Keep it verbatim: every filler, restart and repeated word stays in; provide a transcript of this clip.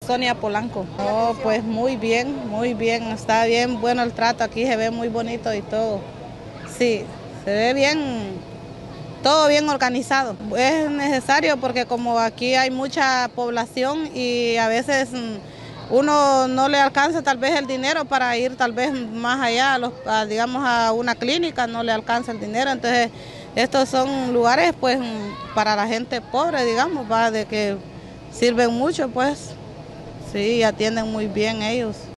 Sonia Polanco. Oh, pues muy bien, muy bien, está bien, bueno el trato, aquí se ve muy bonito y todo. Sí, se ve bien, todo bien organizado. Es necesario porque como aquí hay mucha población y a veces mm, uno no le alcanza tal vez el dinero para ir tal vez más allá, a los, a, digamos a una clínica, no le alcanza el dinero, entonces estos son lugares pues mm, para la gente pobre, digamos, va, de que sirven mucho pues. Sí, atienden muy bien ellos.